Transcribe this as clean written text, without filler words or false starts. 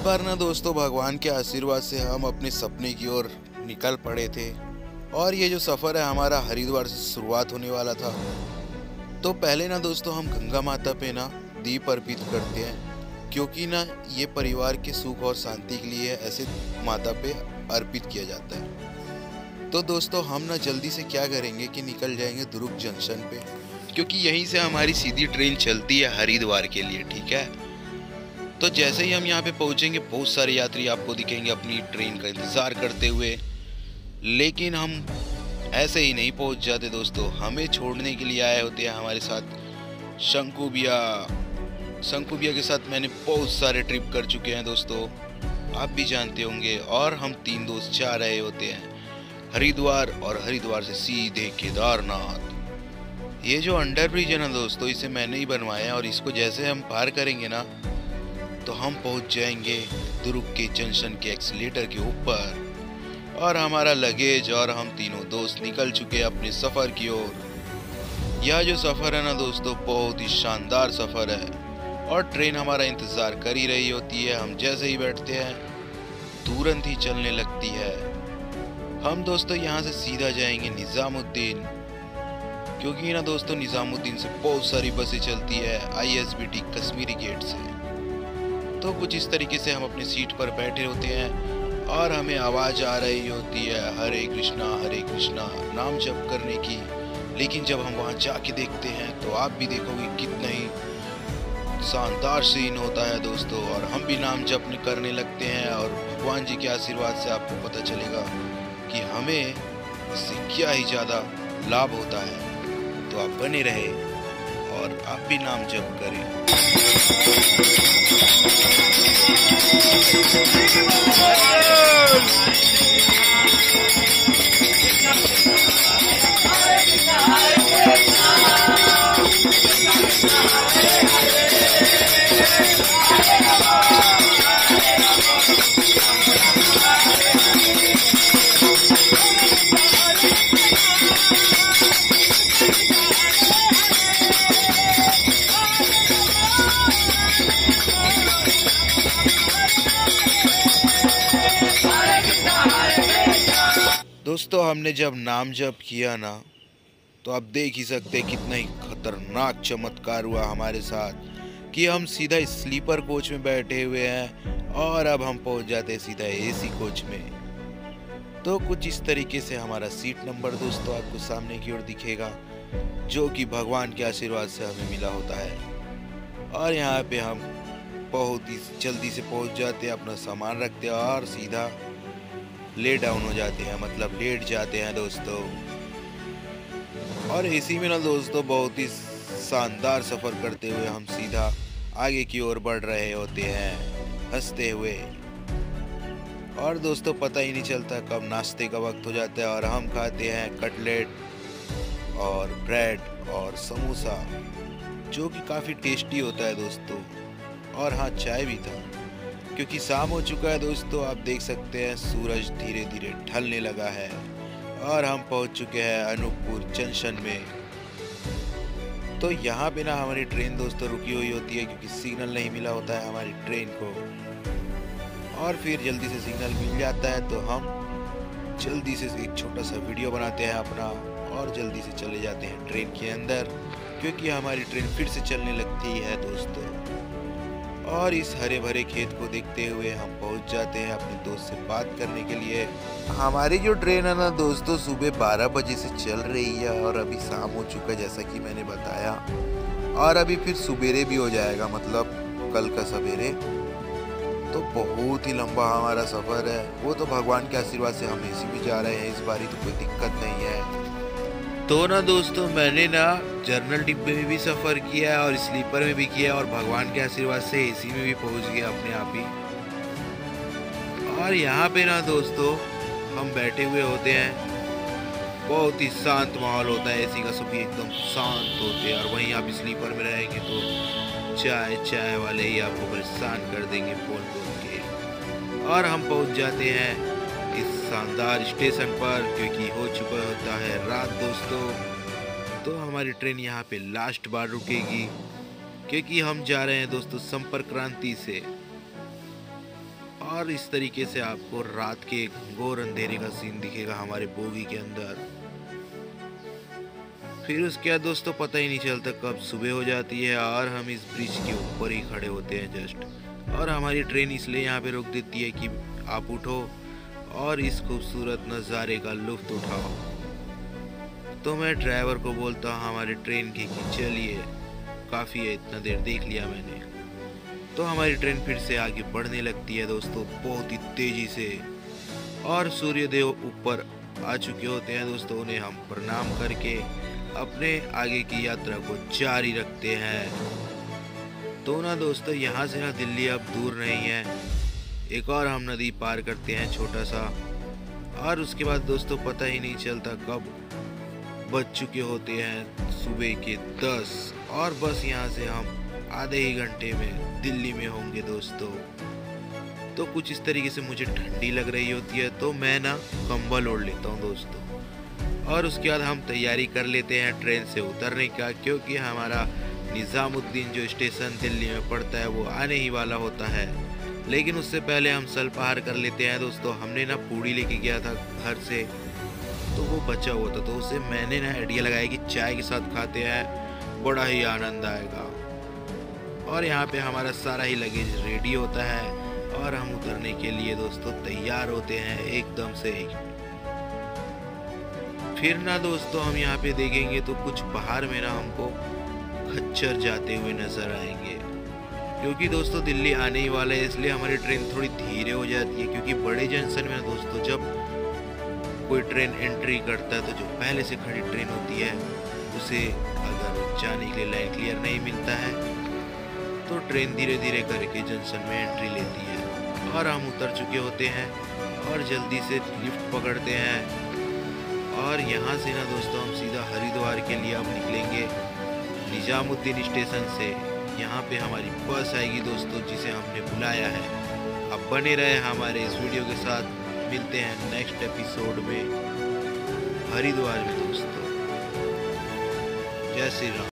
बार ना दोस्तों भगवान के आशीर्वाद से हम अपने सपने की ओर निकल पड़े थे। और ये जो सफ़र है हमारा हरिद्वार से शुरुआत होने वाला था। तो पहले ना दोस्तों हम गंगा माता पे ना दीप अर्पित करते हैं, क्योंकि ना ये परिवार के सुख और शांति के लिए ऐसे माता पे अर्पित किया जाता है। तो दोस्तों हम ना जल्दी से क्या करेंगे कि निकल जाएंगे दुर्ग जंक्शन पे, क्योंकि यहीं से हमारी सीधी ट्रेन चलती है हरिद्वार के लिए। ठीक है, तो जैसे ही हम यहाँ पे पहुँचेंगे बहुत सारे यात्री आपको दिखेंगे अपनी ट्रेन का इंतज़ार करते हुए। लेकिन हम ऐसे ही नहीं पहुँच जाते दोस्तों, हमें छोड़ने के लिए आए होते हैं हमारे साथ शंकु भैया। शंकु भैया के साथ मैंने बहुत सारे ट्रिप कर चुके हैं दोस्तों, आप भी जानते होंगे। और हम 3 दोस्त जा रहे होते हैं हरिद्वार, और हरिद्वार से सीधे केदारनाथ। ये जो अंडर ब्रिज है ना दोस्तों, इसे मैंने ही बनवाया है, और इसको जैसे हम पार करेंगे ना तो हम पहुंच जाएंगे दुर्ग के जंक्शन के एक्सीलेटर के ऊपर। और हमारा लगेज और हम तीनों दोस्त निकल चुके हैं अपने सफ़र की ओर। यह जो सफ़र है ना दोस्तों बहुत ही शानदार सफ़र है, और ट्रेन हमारा इंतज़ार कर ही रही होती है। हम जैसे ही बैठते हैं तुरंत ही चलने लगती है। हम दोस्तों यहाँ से सीधा जाएंगे निज़ामुद्दीन, क्योंकि ना दोस्तों निज़ामुद्दीन से बहुत सारी बसें चलती है ISBT कश्मीरी गेट से। तो कुछ इस तरीके से हम अपनी सीट पर बैठे होते हैं और हमें आवाज़ आ रही होती है हरे कृष्णा नाम जप करने की। लेकिन जब हम वहाँ जाके देखते हैं तो आप भी देखोगे कितना ही शानदार सीन होता है दोस्तों। और हम भी नाम जप करने लगते हैं, और भगवान जी के आशीर्वाद से आपको पता चलेगा कि हमें इससे क्या ही ज़्यादा लाभ होता है। तो आप बने रहे और आप भी नाम जप करें। दोस्तों हमने जब नाम जप किया ना तो आप देख ही सकते हैं कितना ही खतरनाक चमत्कार हुआ हमारे साथ, कि हम सीधा स्लीपर कोच में बैठे हुए हैं और अब हम पहुंच जाते हैं सीधा AC कोच में। तो कुछ इस तरीके से हमारा सीट नंबर दोस्तों आपको सामने की ओर दिखेगा, जो कि भगवान के आशीर्वाद से हमें मिला होता है। और यहाँ पे हम बहुत ही जल्दी से पहुंच जाते हैं, अपना सामान रखते हैं और सीधा ले डाउन हो जाते हैं, मतलब लेट जाते हैं दोस्तों। और AC में ना दोस्तों बहुत ही शानदार सफ़र करते हुए हम सीधा आगे की ओर बढ़ रहे होते हैं हंसते हुए। और दोस्तों पता ही नहीं चलता कब नाश्ते का वक्त हो जाता है, और हम खाते हैं कटलेट और ब्रेड और समोसा, जो कि काफ़ी टेस्टी होता है दोस्तों। और हाँ चाय भी था, क्योंकि शाम हो चुका है दोस्तों। आप देख सकते हैं सूरज धीरे धीरे ढलने लगा है, और हम पहुंच चुके हैं अनूपपुर जंक्शन में। तो यहाँ पे ना हमारी ट्रेन दोस्तों रुकी हुई होती है, क्योंकि सिग्नल नहीं मिला होता है हमारी ट्रेन को। और फिर जल्दी से सिग्नल मिल जाता है तो हम जल्दी से एक छोटा सा वीडियो बनाते हैं अपना, और जल्दी से चले जाते हैं ट्रेन के अंदर, क्योंकि हमारी ट्रेन फिर से चलने लगती है दोस्तों। और इस हरे भरे खेत को देखते हुए हम पहुंच जाते हैं अपने दोस्त से बात करने के लिए। हमारी जो ट्रेन है ना दोस्तों सुबह 12 बजे से चल रही है, और अभी शाम हो चुका है जैसा कि मैंने बताया। और अभी फिर सवेरे भी हो जाएगा, मतलब कल का सवेरे। तो बहुत ही लंबा हमारा सफ़र है। वो तो भगवान के आशीर्वाद से हम AC भी जा रहे हैं इस बारी, तो कोई दिक्कत नहीं है। तो ना दोस्तों मैंने ना जनरल डिब्बे में भी सफ़र किया है और स्लीपर में भी किया है, और भगवान के आशीर्वाद से AC में भी पहुंच गया अपने आप ही। और यहाँ पे ना दोस्तों हम बैठे हुए होते हैं, बहुत ही शांत माहौल होता है, AC का सभी एकदम शांत होते हैं। और वहीं आप स्लीपर में रहेंगे तो चाय वाले ही आपको परेशान कर देंगे बोल के। और हम पहुँच जाते हैं इस शानदार स्टेशन पर, क्योंकि हो चुका होता है रात दोस्तों। तो हमारी ट्रेन यहाँ पे लास्ट बार रुकेगी, क्योंकि हम जा रहे हैं दोस्तों संपर्क क्रांति से। और इस तरीके से आपको रात के घोर अंधेरे का सीन दिखेगा हमारे बोगी के अंदर। फिर उसके बाद दोस्तों पता ही नहीं चलता कब सुबह हो जाती है और हम इस ब्रिज के ऊपर ही खड़े होते हैं जस्ट, और हमारी ट्रेन इसलिए यहाँ पे रोक देती है कि आप उठो और इस खूबसूरत नज़ारे का लुत्फ उठाओ। तो मैं ड्राइवर को बोलता हूँ हमारी ट्रेन की कि चलिए, काफ़ी है, इतना देर देख लिया मैंने। तो हमारी ट्रेन फिर से आगे बढ़ने लगती है दोस्तों बहुत ही तेज़ी से, और सूर्यदेव ऊपर आ चुके होते हैं दोस्तों। उन्हें हम प्रणाम करके अपने आगे की यात्रा को जारी रखते हैं। तो ना दोस्तों यहाँ से ना दिल्ली अब दूर नहीं है, एक और हम नदी पार करते हैं छोटा सा, और उसके बाद दोस्तों पता ही नहीं चलता कब बज चुके होते हैं सुबह के 10, और बस यहाँ से हम आधे ही घंटे में दिल्ली में होंगे दोस्तों। तो कुछ इस तरीके से मुझे ठंडी लग रही होती है तो मैं ना कंबल ओढ़ लेता हूँ दोस्तों, और उसके बाद हम तैयारी कर लेते हैं ट्रेन से उतरने का, क्योंकि हमारा निज़ामुद्दीन जो स्टेशन दिल्ली में पड़ता है वो आने ही वाला होता है। लेकिन उससे पहले हम सलपहार कर लेते हैं दोस्तों। हमने ना पूड़ी लेके गया था घर से, तो वो बचा हुआ था, तो उसे मैंने ना आइडिया लगाया कि चाय के साथ खाते हैं, बड़ा ही आनंद आएगा। और यहाँ पे हमारा सारा ही लगेज रेडी होता है और हम उतरने के लिए दोस्तों तैयार होते हैं एकदम से। फिर ना दोस्तों हम यहाँ पे देखेंगे तो कुछ बाहर में ना हमको खच्चर जाते हुए नजर आएंगे, क्योंकि दोस्तों दिल्ली आने ही वाला है, इसलिए हमारी ट्रेन थोड़ी धीरे हो जाती है। क्योंकि बड़े जंक्शन में दोस्तों जब कोई ट्रेन एंट्री करता है तो जो पहले से खड़ी ट्रेन होती है उसे अगर जाने के लिए लाइन क्लियर नहीं मिलता है तो ट्रेन धीरे धीरे करके जंक्शन में एंट्री लेती है, और हम उतर चुके होते हैं और जल्दी से लिफ्ट पकड़ते हैं। और यहाँ से ना दोस्तों हम सीधा हरिद्वार के लिए अब निकलेंगे निजामुद्दीन स्टेशन से। यहाँ पे हमारी बस आएगी दोस्तों जिसे हमने बुलाया है। अब बने रहे हमारे इस वीडियो के साथ, मिलते हैं नेक्स्ट एपिसोड में हरिद्वार में दोस्तों। जय श्री राम।